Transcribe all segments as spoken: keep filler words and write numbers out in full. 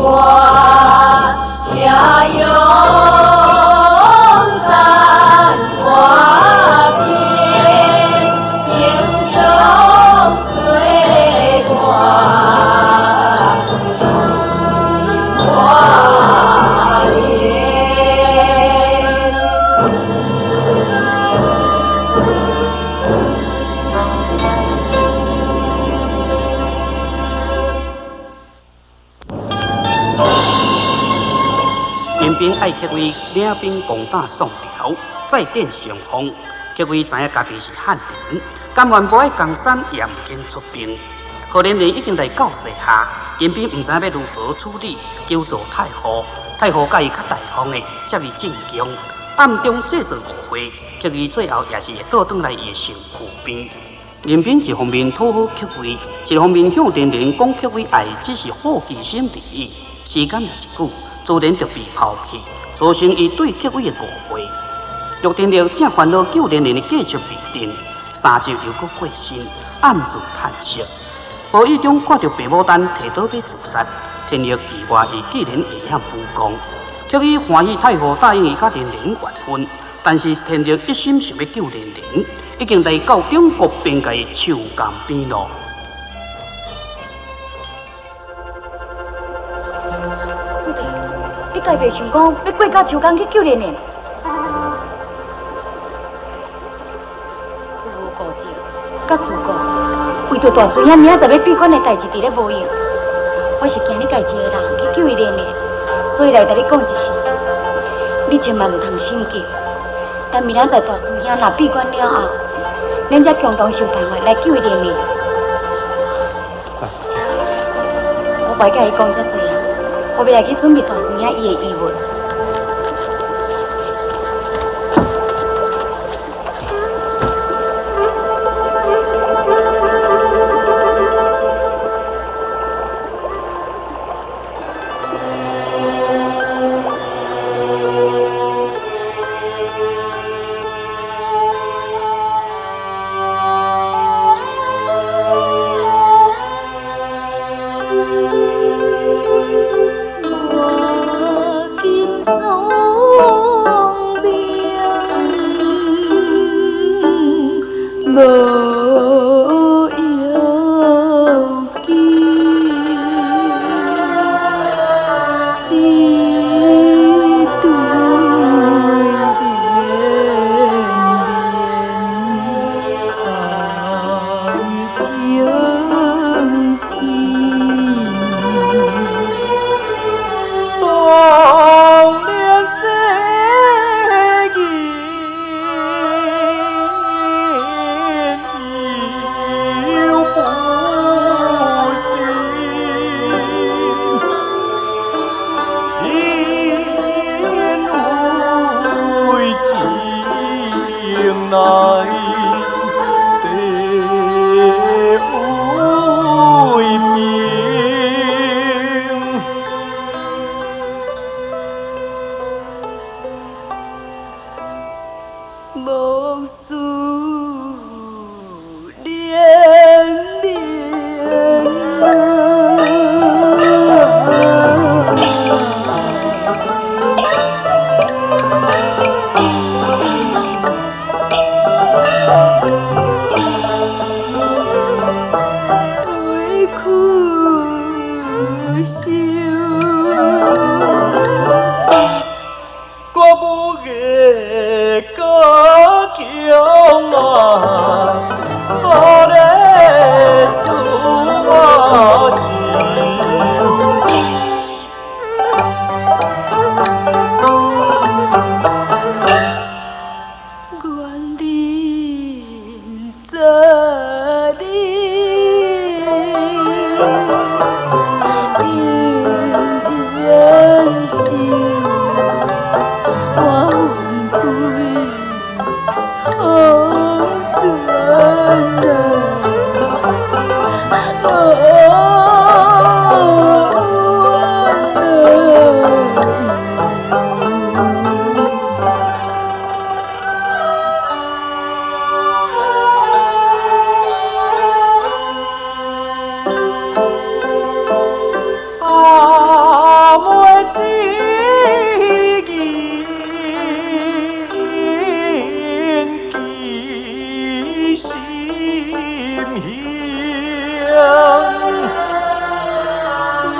爱客位领兵攻打宋朝，再点上风。客位知影家己是汉人，甘愿无爱江山，也唔肯出兵。可怜人已经来到世下，金兵唔知要如何处理，求助太后。太后甲伊较大方的，接伊进宫，暗中制造误会。客位最后也是会倒转来伊的身躯边。任凭一方面讨好客位，一方面向连连讲客位爱只是好奇心而已。时间也一久。自然就被抛弃，造成伊对客位的误会。陆天乐正烦恼救连连的继续未定，三周又搁过身，暗自叹息。无意中看到白牡丹提刀要自杀，天乐意外伊既然会晓武功，客伊欢喜太后答应伊甲连连缘分，但是天乐一心想要救连连，已经来到中国边界树干边咯。 该袂想讲要过到树干去救连连，师傅顾忌，甲师姑为着大孙仔明仔载要闭关的代志，伫咧无用。我是惊你家一个人去救伊连连，所以来甲你讲一声，你千万唔通心急。等明仔载大孙仔若闭关了后，咱才共同想办法来救伊连连。 三叔姐， 我袂甲你讲遮济啊。我要来去准备大孙仔伊的遗物。 多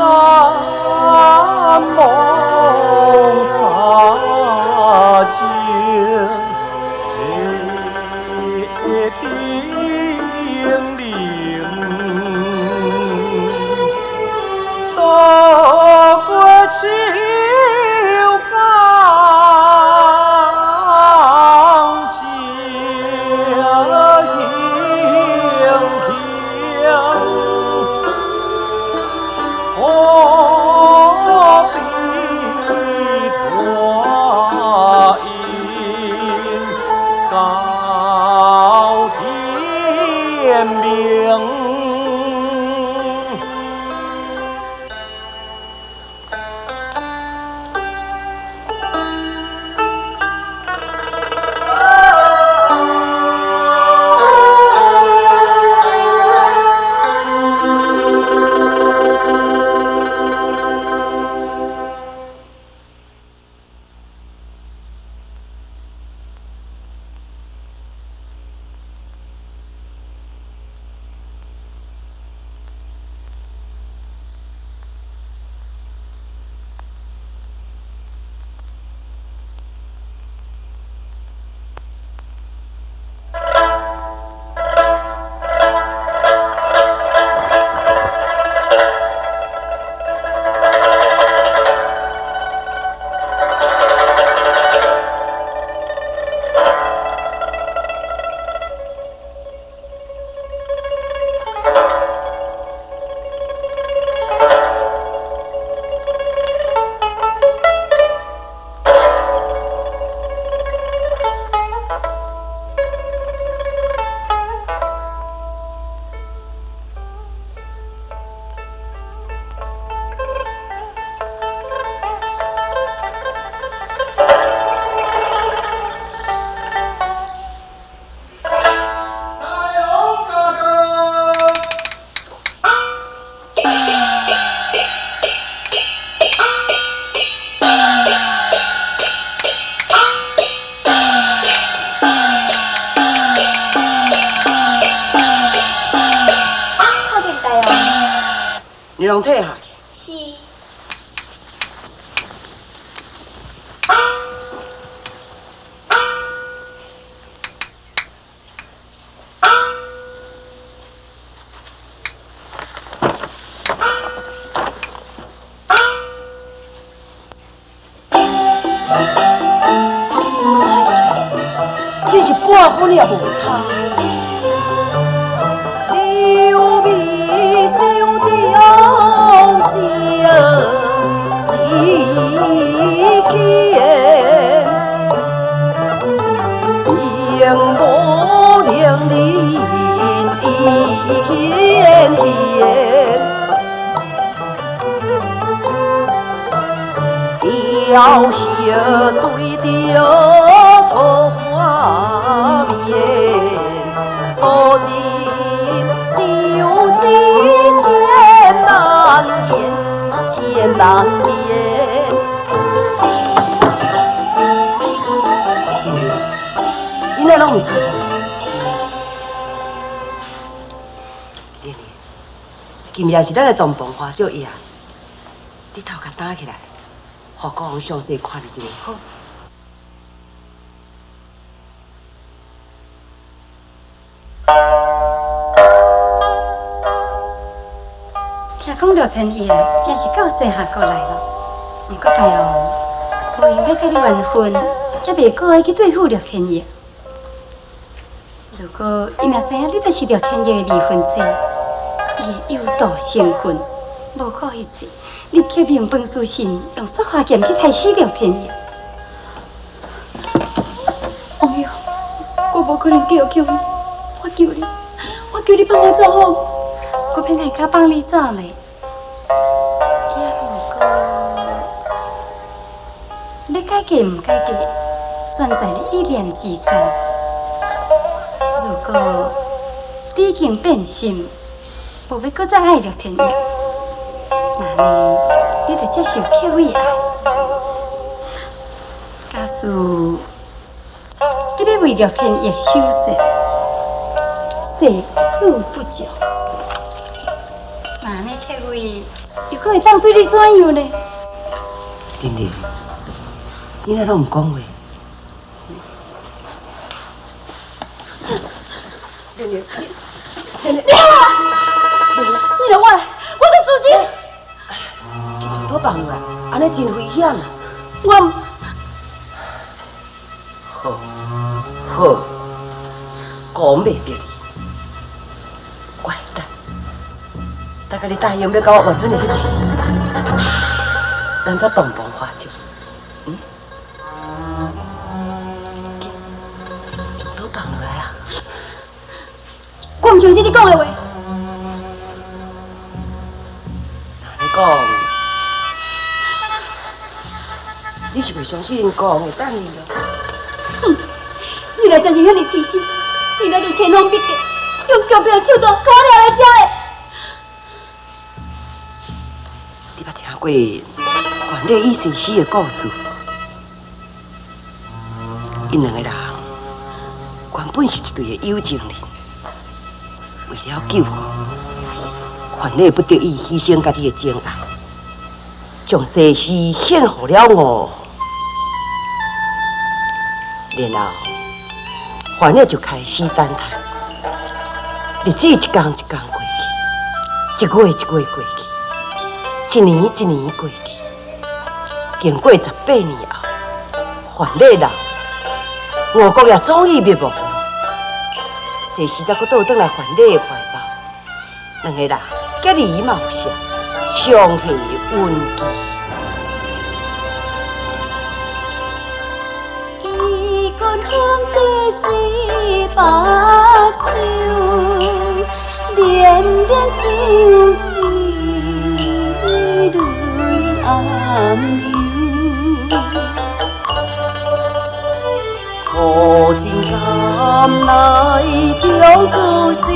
梦洒尽，叮咛，渡过秋江江，轻轻。何必拖音到天明？ 你拢退下去。 是。 这是半分也无差。 要是对着桃花面，所尽修思千万遍，千万遍。你那拢唔错。今夜是咱的重磅花烛夜，你头壳打起来。 互国王详细看了一下，好。 听讲廖天爷真是到西夏国来了，不过大王无因要甲你缘分，也袂过爱去对付廖天爷。如果伊若知影你就是廖天爷的离婚妻，伊会诱导成婚，无顾一切。 立刻命本书信，用雪花剑去杀死廖天爷。王爷，我无可能继续救你，我求你，我求你帮我做好，我偏来甲帮你做嘞。也毋过，要改嫁毋改嫁，全在你意念之间。如果你已经变心，无要搁再爱廖天爷。 那呢，你得接受客位爱。假使你要为廖天爷守节，世事不久，那呢客位又可会当对你怎样呢？ 玲玲，你哪拢唔讲话？玲玲，玲玲， 你来我来，我来自己。 去从头放落来，安尼真危险啊！ 我唔好，好，讲袂逼你，乖蛋，大概你答应要甲我完婚的迄一时，咱才洞房花烛。嗯？去，从头放落来啊！ 我唔相信你讲的话。 你讲，你是袂相信讲会等你咯？ 哼，你来真是遐尼痴心，你来就千方百计用脚边的手段搞了来遮的。 你捌听过范丽与西施的故事？因两个人原本是一对的有情人，为了救我，范丽不得已牺牲家己的真爱，将西施献予了我。然后，范丽就开始等待，日子一天一天过去，一月一月过去，一年一年过去。经过十八年后，范丽老，吴国也终于灭亡了。西施才阁倒转来范丽的怀抱，两个人结而茂盛，相系温馨。 伊管风地是把酒，恋恋相思泪暗流。可尽甘来中自笑，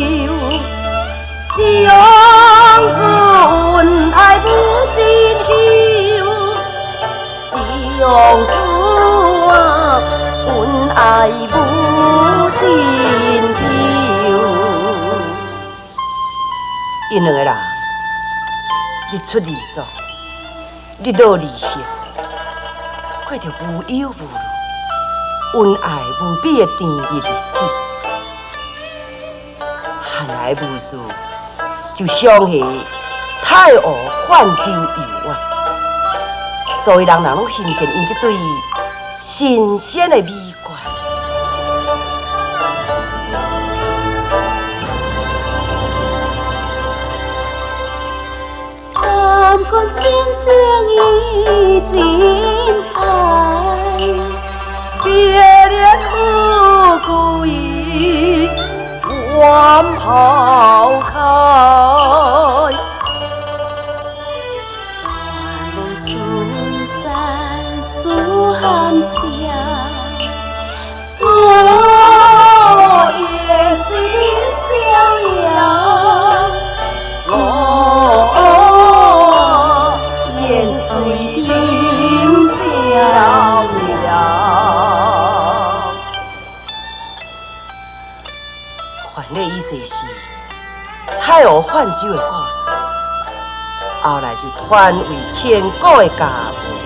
将恩爱不尽休，将啊恩爱不尽休。 因两个人日出而作，日落而息，过着无忧无虑、恩爱无比的甜蜜日子。汉来无事，就相系太湖泛舟游玩，所以人人拢欣赏因这对新鲜的美观。 甘愿真正已真爱，别恋富贵愿抛开。万梦春山苏汉江，我也随你逍遥。我愿随你逍遥。 范丽与西施太湖泛舟的故事，后来就传为千古的佳话。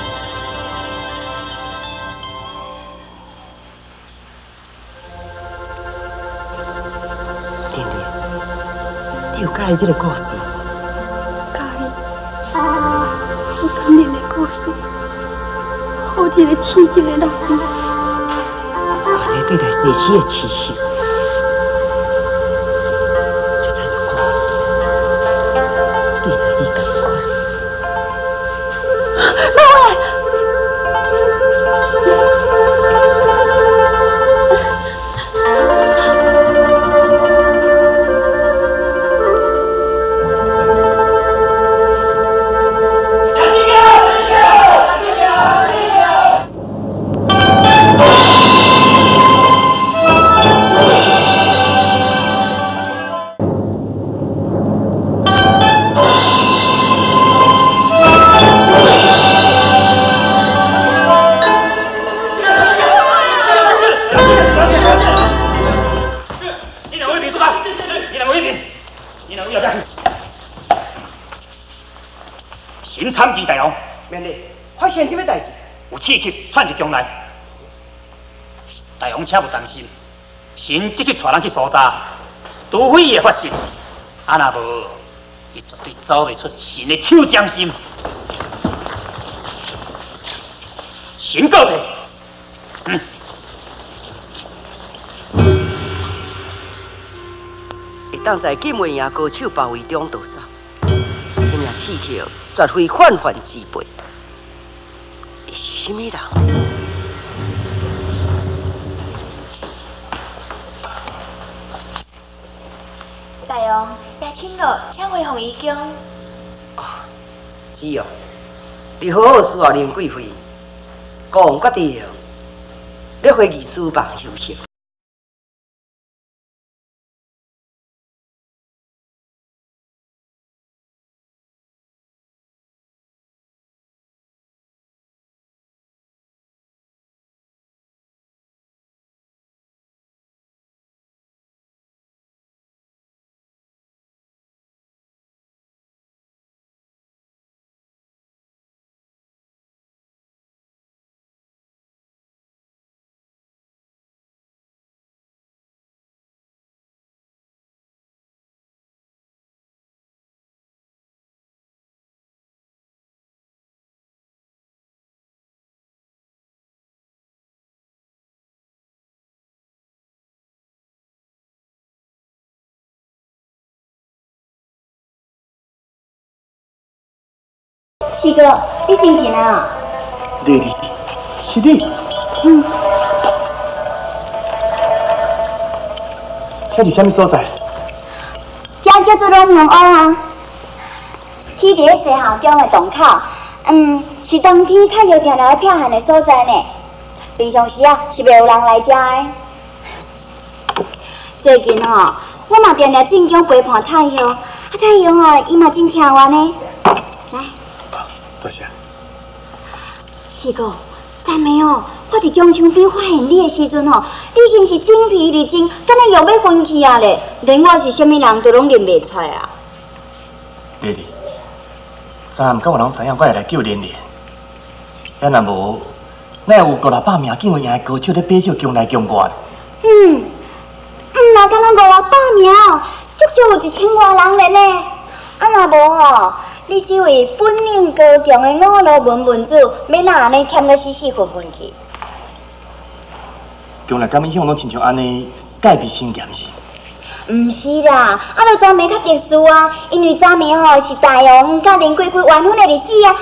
玲玲，你有介意这个故事？ 介意，有感人的故事，好一个痴情的男人。 范丽对待西施的痴心。 啊！ 神参见大王。 免礼，发生什么代志？ 有刺客窜入宫内，大王请勿担心，神即刻带人去搜查，除非伊会发现，啊若无，伊绝对走袂出神的手掌心。神告退。嗯。 会当在金卫营高手包围中逃走，迄名刺客绝非泛泛之辈。是什么人？ 大王，也请了，请回凤仪宫。 啊，是哦，你好好伺候林贵妃，国王决定要回御书房休息。 四哥，你真是啊？ 丽丽，是你。 嗯。 这是什么所在？ 这叫做暖香屋啊。迄伫咧西校宫的洞口，嗯，是冬天太阳常常咧飘寒的所在呢。平常时啊，是袂有人来遮的。最近吼、哦，我嘛常常进宫陪伴太阳，啊太阳哦，伊嘛真听话呢。来。 多谢。 四哥，昨暝哦，我伫宫墙边发现你的时阵哦，你已经是精疲力尽，敢若又要昏去啊咧，连我是虾米人都拢认袂出来啊。 弟弟，昨暗敢有人知影我会来救莲莲？要若无，哪有五六百名警卫营的高手咧把守宫内宫外？ 嗯，嗯，若敢若五六百名哦，足足有一千外人咧呢。啊，若无吼。你这位本领高强的五路文文子，要哪安尼忝到死死混混去？ 宫内敢一向拢亲像安尼戒备森严是？ 毋是啦，啊，就昨暝较特殊啊，因为昨暝吼是大王甲林贵妃完婚的日子啊。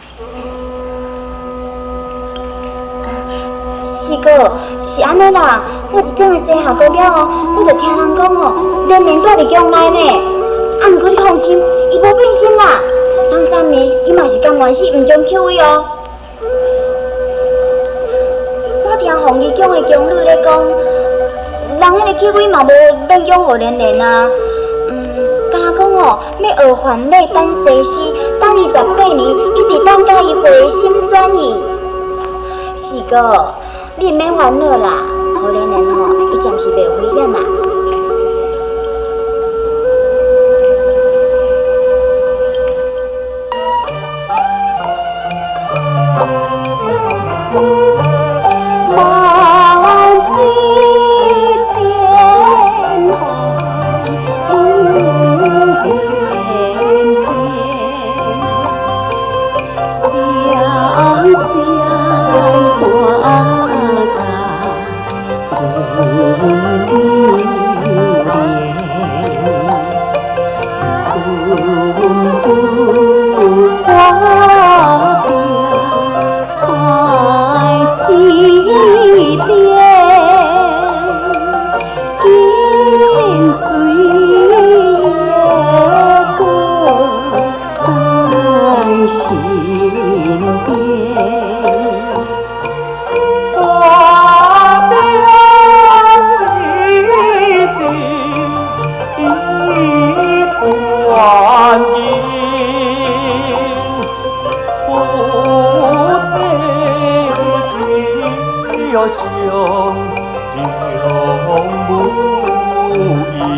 四哥，是安尼啦，我一转来西夏过了后，我就听人讲吼，连连住伫宫内呢。啊，毋过你放心，伊无变心啦。人昨暝伊嘛是甘愿死，毋将去位哦。我听凤仪宫的宫女咧讲，人迄个去位嘛无免讲互莲莲啊。嗯，敢若讲哦，要学还礼等西施，等二十八年，一直等到伊回心转意。四哥，你毋免烦恼啦，互莲莲吼，伊暂时袂危险啦。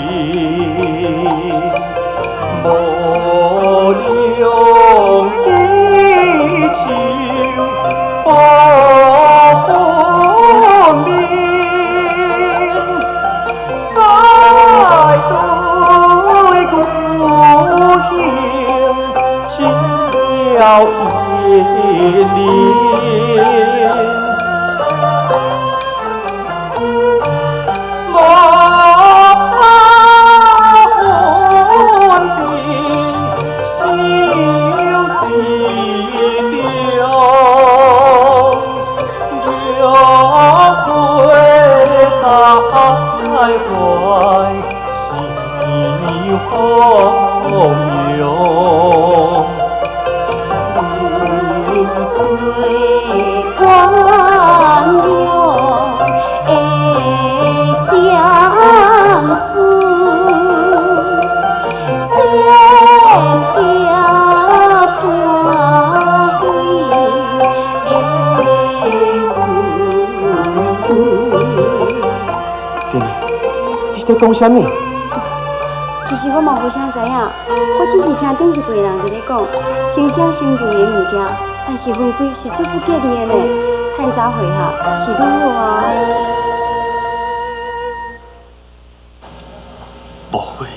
无用。 连在讲什么？ 其实我嘛无啥知影，我只是听顶一辈人在咧讲，生生成就的物件，但是分开是最不吉利的呢。趁早会合是愈好啊。 无会，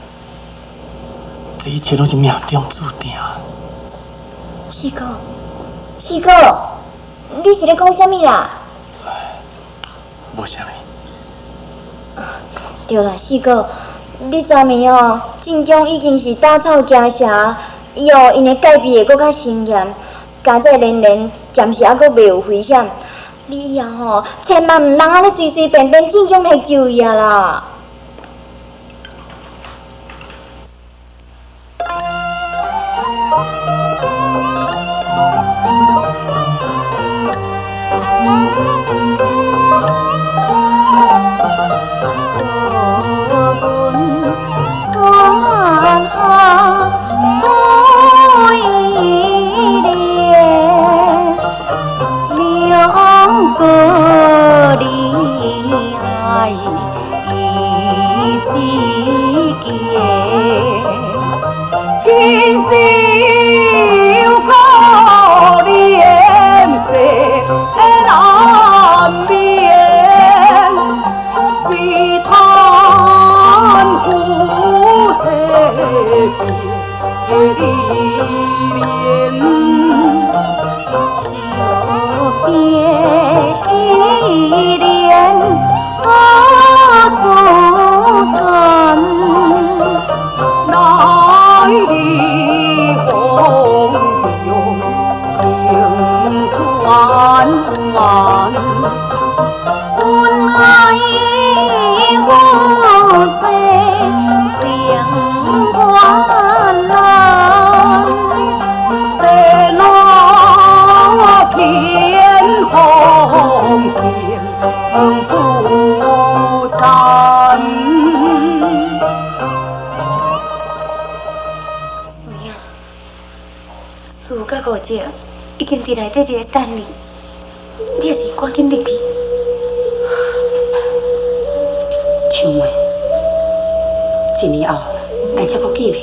这一切拢是命中注定。 四哥，四哥，你是咧讲什么啦？ 无啥物。 对啦，四哥，你昨暝哦，晋江已经是打草惊蛇，以后因的戒备会搁较森严，加在连连暂时还搁袂有危险。你以后吼，千万唔通安尼随随便便晋江来救伊啊啦！已经伫内底伫咧等你，你也是赶紧入去。 唱妹，一年后咱才阁见面。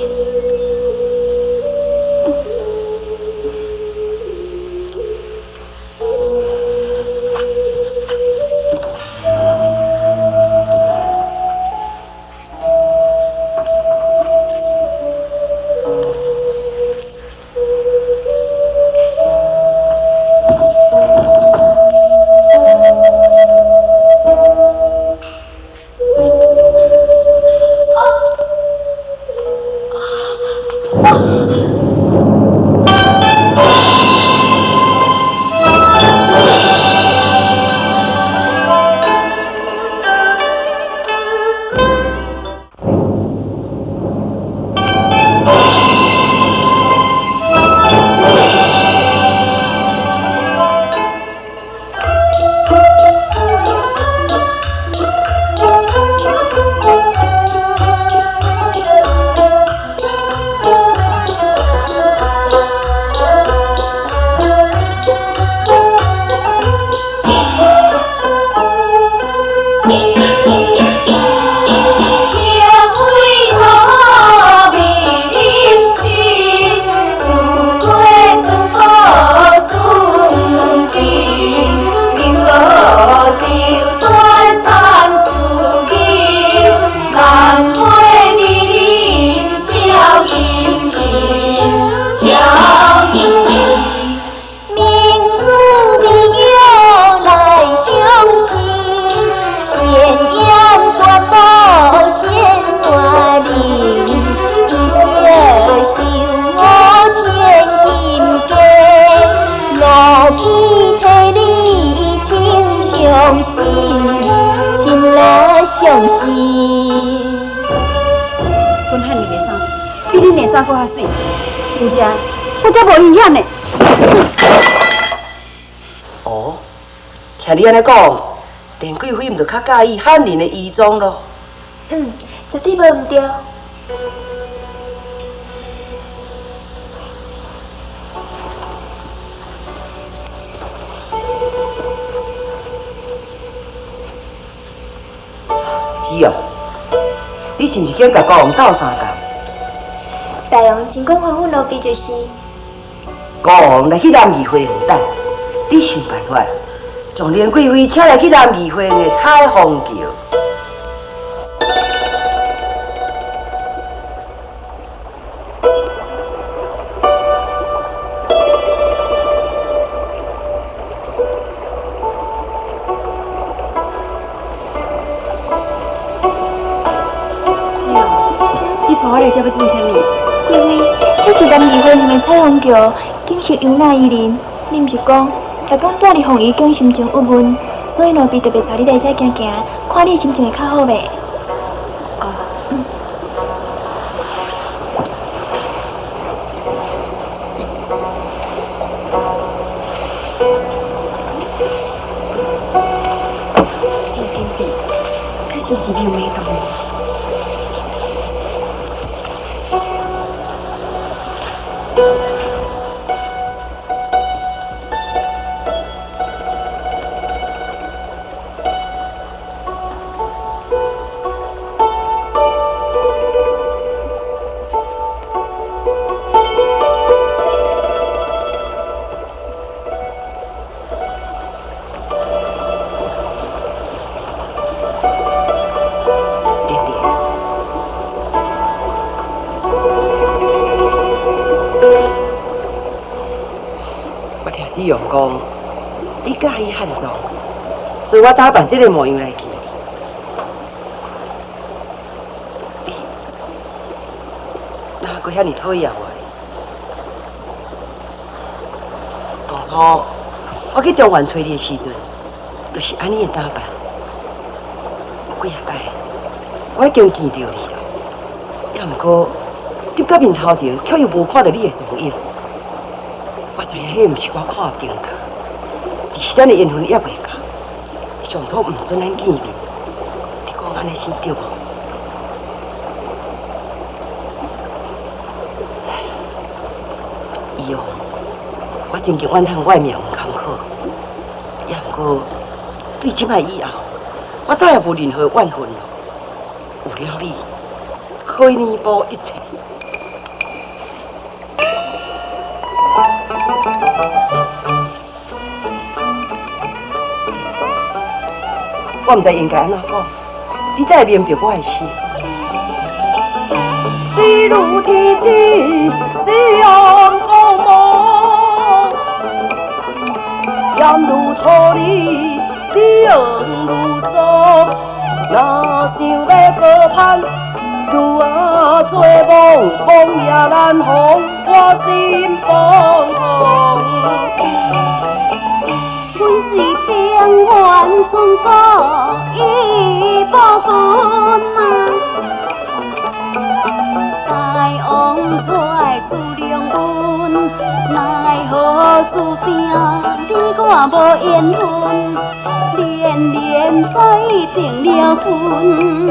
相信，亲来相信。 阮汉年的衫比恁的衫搁较水，真正我才无危险呢。 哦，听你安尼讲，连贵妃毋就较介意汉人的衣装咯？ 嗯，绝对无毋对。 是哦，你是毋是兼甲国王斗相共？ 大王真讲还阮路边就是。 国王来去南仪花园等，你想办法，将连贵妃请来去南仪花园的彩虹桥。 我来这要做啥物？ 贵妃，这是南仪花园的彩虹桥，景色优雅宜人。你毋是讲，逐工住伫凤仪宫心情郁闷，所以路边特别带你来这行行，看你心情会较好袂？ 哦，嗯。这个天地，确实是妙美动物。只用讲，你介意汉装，所以我打扮这个模样来见你。你哪个遐尼讨厌我哩？当初我去中原找你的时阵，就是安尼的打扮。有几下摆，我已经见到你了，也毋过伫到面头前，却又无看到你的踪影。我知影迄毋是我看定的，而是咱的缘分还袂到，上错毋准咱见面。你讲安尼是对无？以后我真经怨叹我的命运坎坷，也毋过对即摆以后，我再也无任何怨恨了。有了你，可以弥补一切。我毋知应该安怎讲，你再会明白我的心。你如天际闪光芒，烟如土里冷如霜。若想要高攀，如何做梦？梦也难逢，我心惶惶。阮是平原村国义报君啊，大王出来思量阮，奈何注定你我无缘分，连连再定了婚。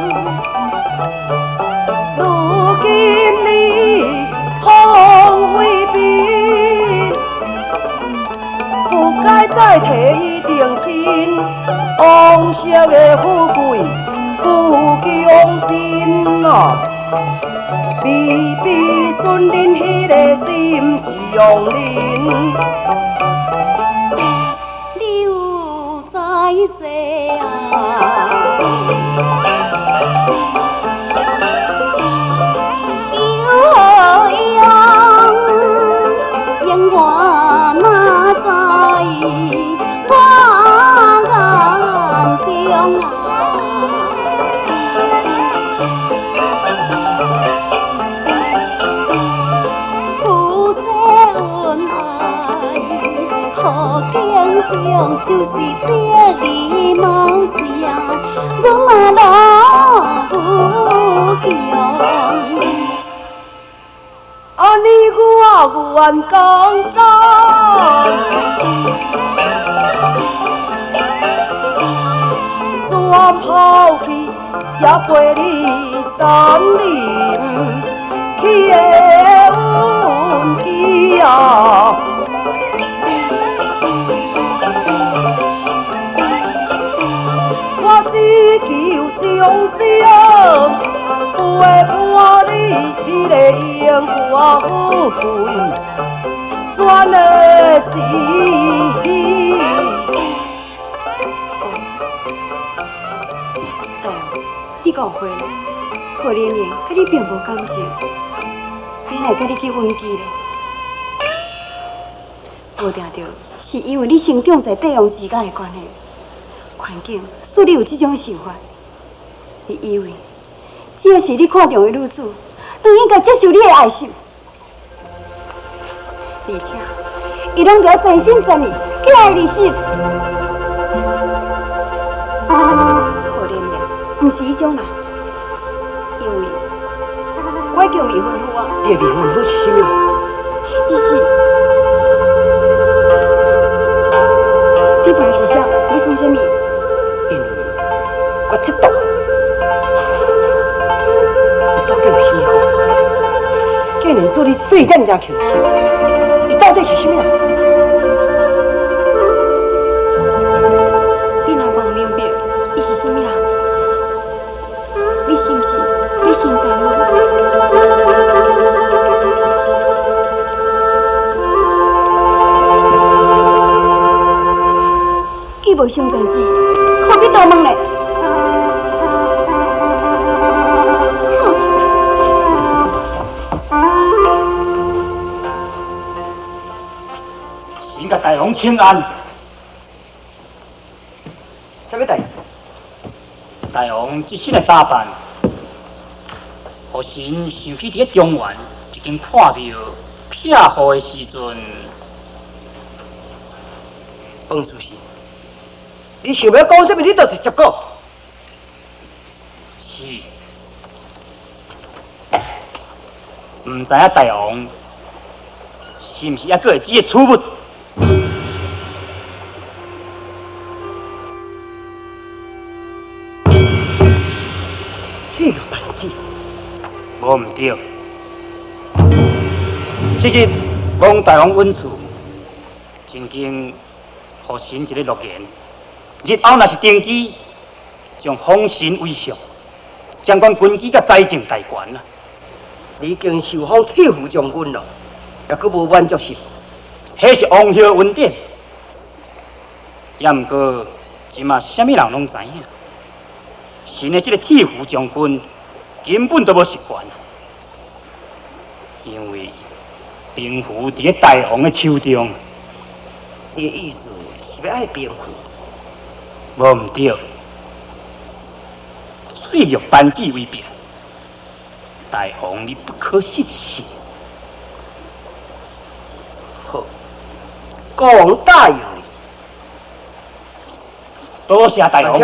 如今你风飞边，不该再替伊定亲，往昔的富贵不强尽啊！微微顺恁迄个心上人，你有在世啊？有用，永远哪在我眼中啊？夫妻恩爱，好景中就是爹里毛香，我嘛老不强。啊，你我愿江山，全抛弃也陪你三年，去的运气啊！我只求终生陪伴你，你的荣华富贵全的是。对，你误会了，可怜莲甲你并无感情，你来甲你去分居咧？无定着，是因为你生长在帝王之家的关系，环境使你有这种想法。你以为只要是你看中的女子，都应该接受你的爱心，而且伊拢要全心全意去爱你心。可怜莲，不是伊种人，因为我已经未婚夫啊。 你的未婚夫是啥物？ 伊是，你到底是啥？要创啥物？ 因为我知道，伊到底有啥物好？竟然说你对这么强心，伊到底是啥物人？ 你若望明白，伊是啥物人？你是不是要先知我？伊无想知之，何必多问呢？ 先甲大王请安。 啥物代志？ 大王这身的打扮，互神想起伫中原一间破庙撇户的时阵， 彭书记，你想要讲啥物？你就直接讲。 是，毋知影大王是毋是还阁会记得楚物？ 这个班子， 无毋对。昔日帮大王稳厝，曾经互神一个诺言，日后若是登基，将封神为上，掌管军机甲财政大权啊。 你已经受封铁虎将军了，也阁无满足心。 迄是王后恩典，也毋过即马啥物人拢知影，神的这个铁虎将军根本都无实权，因为兵符伫咧大王的手中。 你的意思是要爱兵符？ 无毋对，翠玉班子为变，大王你不可失信。 好，国王答应你。 多谢大王。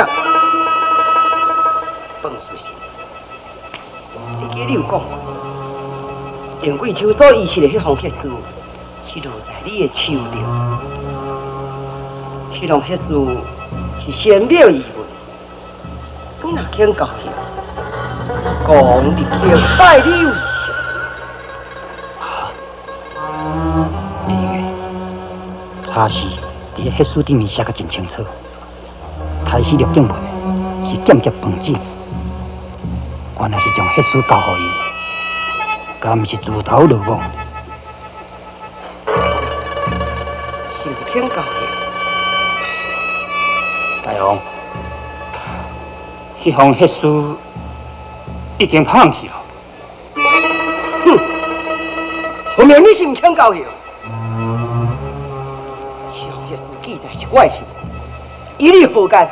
彭书记，你记得你有讲过，电贵秋所遗失的迄封血书，是落在你的手中。迄封血书是仙庙遗物，你若肯高兴，国王立刻拜你为上。 好，第一个查实伫迄血书顶面写甲真清楚，开始录顶文是剑劫彭子，原来是将血书交予伊，敢毋是自投罗网？ 是毋是肯高兴？ 大王，迄封血书已经放弃了。 哼，后面你是毋肯高兴？迄封血书记载是我的心事，与你何干？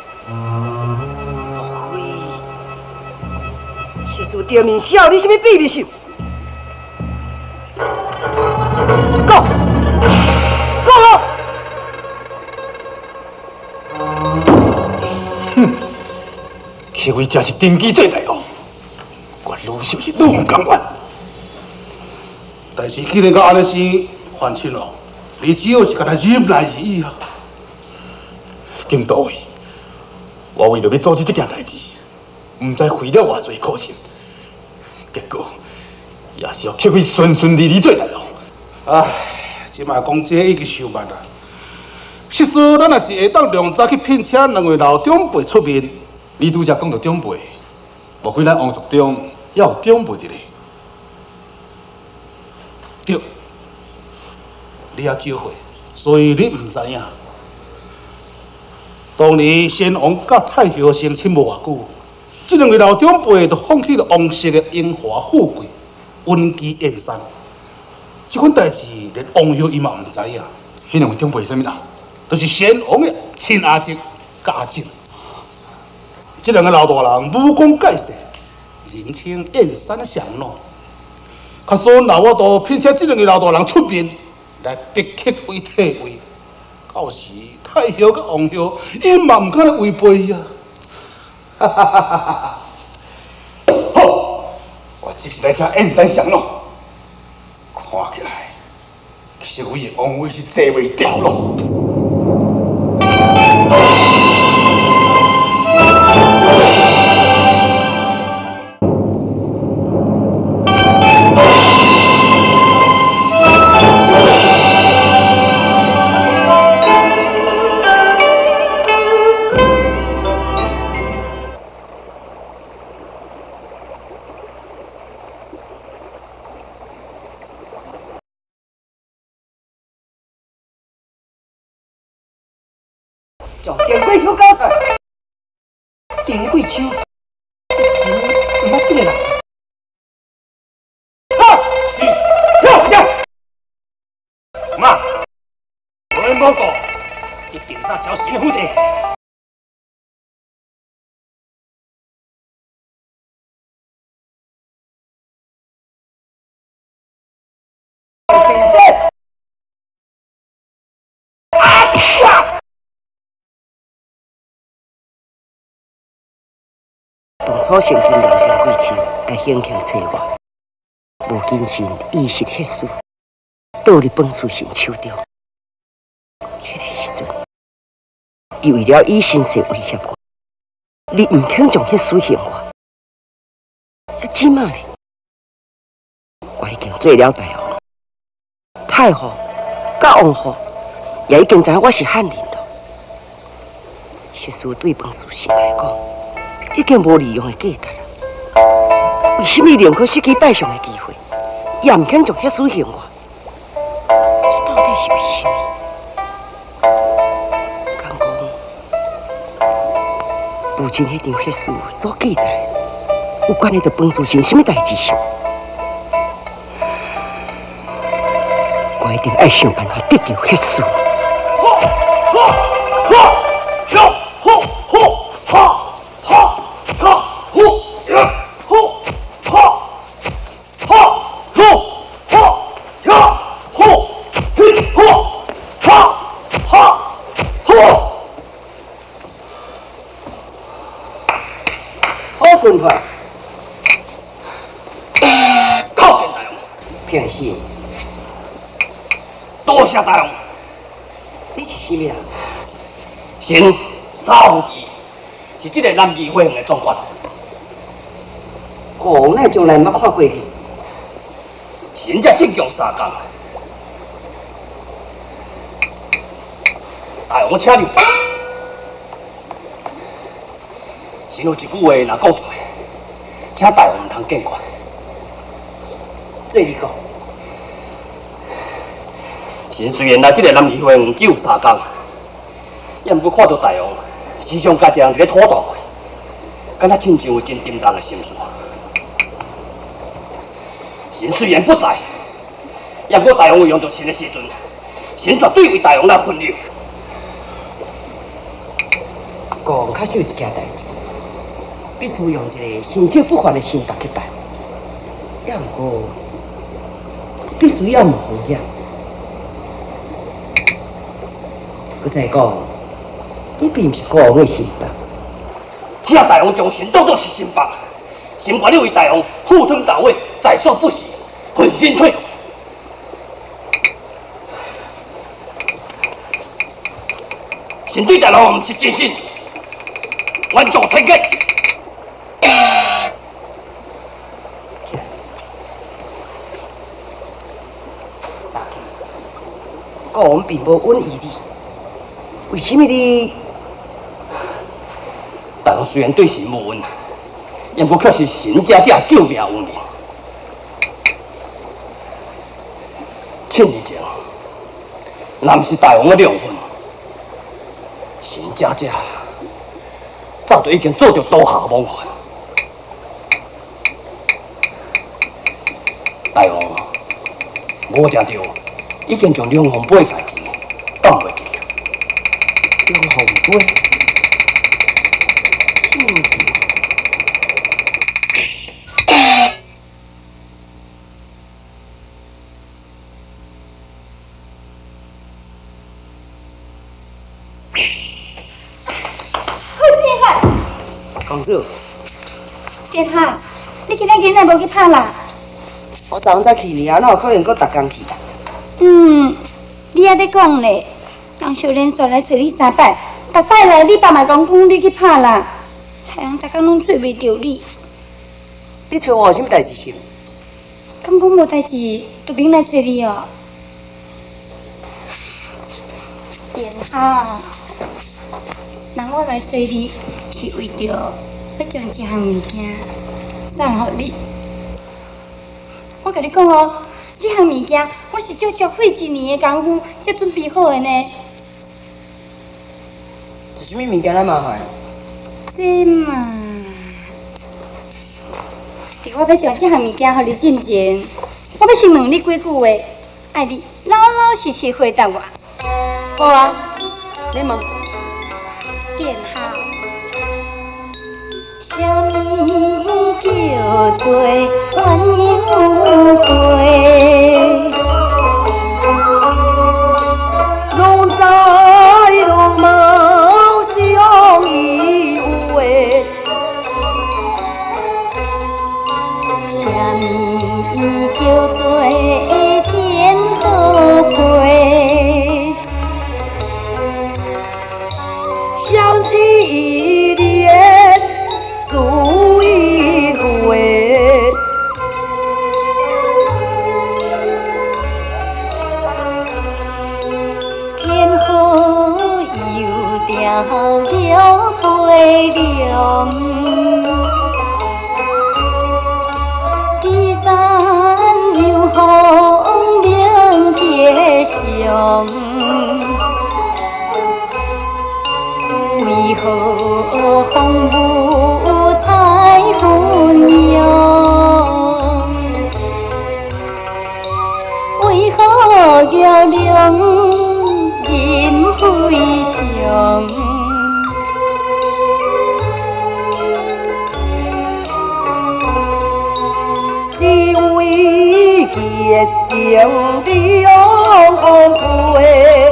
莫非血书顶面写你什么秘密信？讲，讲好！ 迄位才是登基做大王，我愈是不是愈唔甘愿。 但是既然到安尼生，范亲王，你只要是甲他忍来而已啊。 金都尉，我为着要阻止这件代志，唔知费了偌济苦心，结果也是要克为顺顺利利做大王。 唉，即摆讲这已经伤慢啦。实说，咱若是会当量早去聘请两位老长辈出面。 你拄则讲到长辈，莫非咱王族中也有长辈一个？ 对，你也少岁，所以你唔知影。当年先王甲太后成亲无偌久，这两位老长辈就放弃了王室的荣华富贵，温居燕山。这款代志连王后伊嘛唔知影。 迄两位长辈是啥物人？ 就是先王的亲阿叔、家舅。这两个老大人武功盖世，人称燕山降龙。可所那我都聘请这两个老大人出面来逼克为退位，到时太后甲王后，伊嘛唔敢来违背啊！哈哈哈哈哈！ 好，我即是来请燕山降龙。看起来，其实我的王位是坐袂掉咯。 将电贵秋交出来，电贵秋，是唔捌这个人？操！是，跳回家。妈，无人无讲，一定杀朝新府地。当初成亲两天过去，该兴起找我，无谨慎遗失血书，倒入本书神手中。迄个时阵，伊为了以身世威胁我，你唔肯将迄书还我。啊，即马呢，我已经做了大王，太后、甲王后也已经知影我是汉人了。迄书对本书神来讲，已经无利用的价值了。为什么宁可失去拜相的机会，也唔肯将迄书还我？这到底是为什么？敢讲，父亲迄张血书所记载，有关系到本书神什么代志上？我一定要想办法得到血书。 靠近大王， 骗死！ 多谢大王。 你是啥物人？ 神沙无忌是这个南义会的总管。 我那从来没看过你。 神才正强三工。大王，请你。神有一句话若讲出来，请大王唔通见怪。 这你讲。 神虽然来这个南义会只有三工，也毋过看到大王时常家一人伫咧土大会，敢若亲像有真沉重的心事。神虽然不在，也毋过大王有用到神的时阵，神绝对为大王来分忧。 讲确实有一件代志，必须用一个心性不凡的心态去办。也毋过，这必须要冒风险。佮再讲，你并不是国王的新妇， 请大王将神当作是神棒，神愿你为大王赴汤蹈火，在所不惜，浑身淬火。神对大王毋是真心，愿做天劫。 国王并无允意你，为什么你？ 大王虽然对神无恩，但不却是神家者救命恩人。七年前，若毋是大王的亮分，神家者早就已经做着刀下亡魂。大王无听到。 已经将龙凤杯代志挡袂记了。 龙凤杯，什么字？ 好厉害！ 公主， 殿下，你今仔日哪无去拍啦？ 我昨昏才去尔，哪有可能搁逐工去啦？ 嗯，你还在讲咧？人小连续来找你三摆，逐摆来你爸嘛讲讲你去拍啦，害人逐工拢找袂着你。 你找我有啥物代志是？ 敢讲无代志，就免来找你哦。殿下，人我来找你是为着要将一项物件送予你。我甲你讲哦。 这项物件，我是足足费一年的功夫才准备好的呢。 是啥物物件来麻烦？ 这嘛，伫我要将这项物件予你进前，我要先问你几句话，爱你老老实实回答我。 好啊，你问。 殿下，啥物叫做鸳鸯杯？ 为何风舞彩云扬？为何月亮人飞翔？只为结成两会。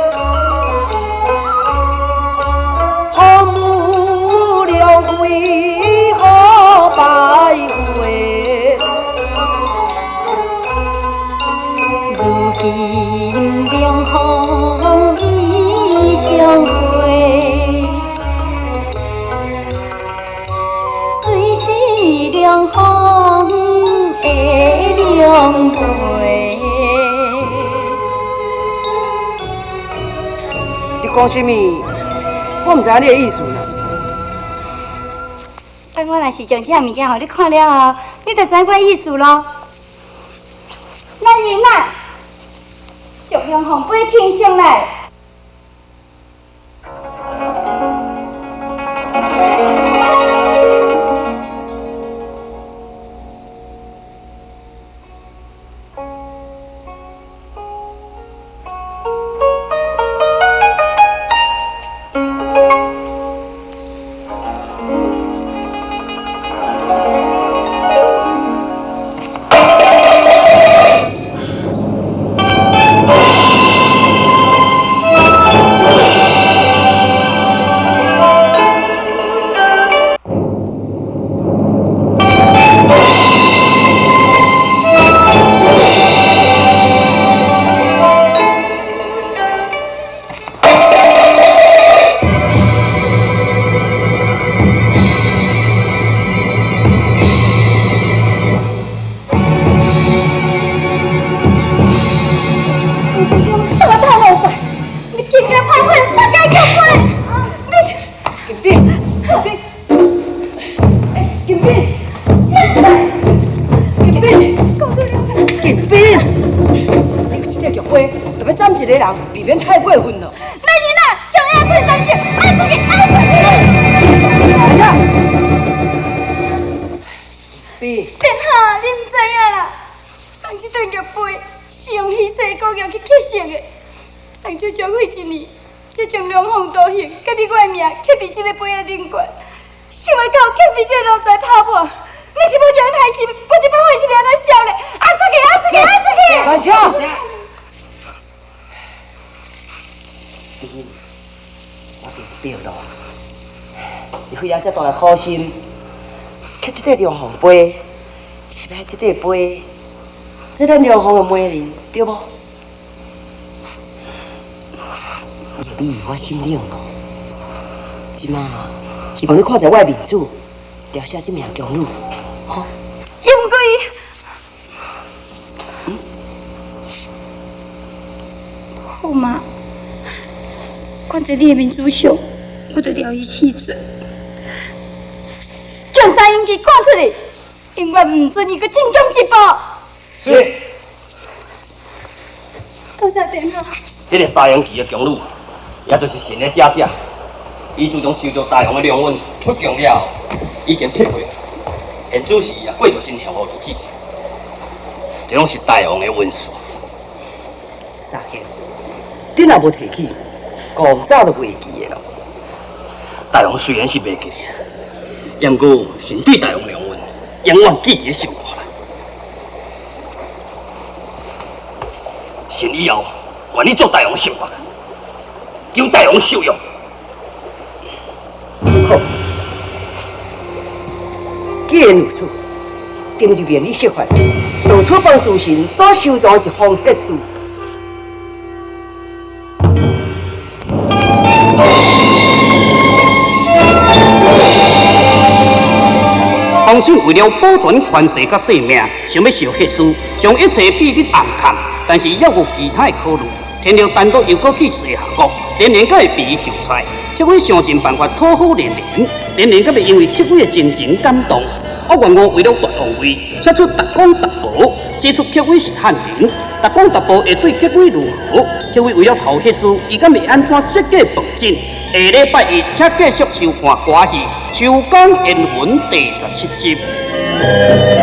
为何百回？如今两方已相会，虽是两方的两陪。 你讲什么？我唔知影你的意思呢。 等我若是将这项物件互你看了后，你就知我意思咯。来人啊，将龙凤杯添上来。 什么太麻烦？你今天拍回大家叫回。你金兵，金兵，哎，金兵，现在，金兵，讲做了解。金兵，你有这个剧本，就要斩一个人，避免太过分了。那你呐，将要退三线，爱出去，爱出去。大家，兵，变哈，你唔知影啦。当这段剧本是用虚实故事去刻成的，当初将费一年，才将两方都行，甲你我的命刻伫这个本的顶悬，想要到刻伫这个路在拍破，你是要将害死，我这把话是要安怎笑嘞？按出去，按出去，按出去！慢车。我就是对咯，你费了这大个苦心，刻这个龙凤杯，是要这个杯。这咱良方的媒人，对无？你入我心领咯。即马希望你看在我的面子，了解这名强女，吼。因为，嗯，好嘛，看在你的面子上，我就了伊死罪。将三英旗赶出去，永远唔准伊去进攻一步。是。多谢殿下。这个三阳旗的强女，也就是神的姐姐，伊自从受到大王的亮恩出宫了后，已经匹配，现主事也过着真祥和日子。这拢是大王的恩赐。三兄，你若无提起，古早就袂记的咯。大王虽然是袂记，不过神对大王亮恩，永远记伫心肝内。神以后，愿意做大王心腹，求大王受用。好，既然如此，今日便你释法，到处帮书神所收藏一封结书。皇亲为了保全权势甲性命，想要烧血书，将一切秘密暗藏。但是也有其他的考虑，天朝单独又搁去西夏国，连连才会被伊救出来。铁伟想尽办法讨好连连，连连才会因为铁伟的真情感动。我愿望为了夺皇位，请出特工特保，指出铁伟是汉人，特工特保会对铁伟如何？铁伟为了讨血书，伊敢会安怎设计布阵？下礼拜一，请继续收看歌戏《秋江烟魂》第十七集。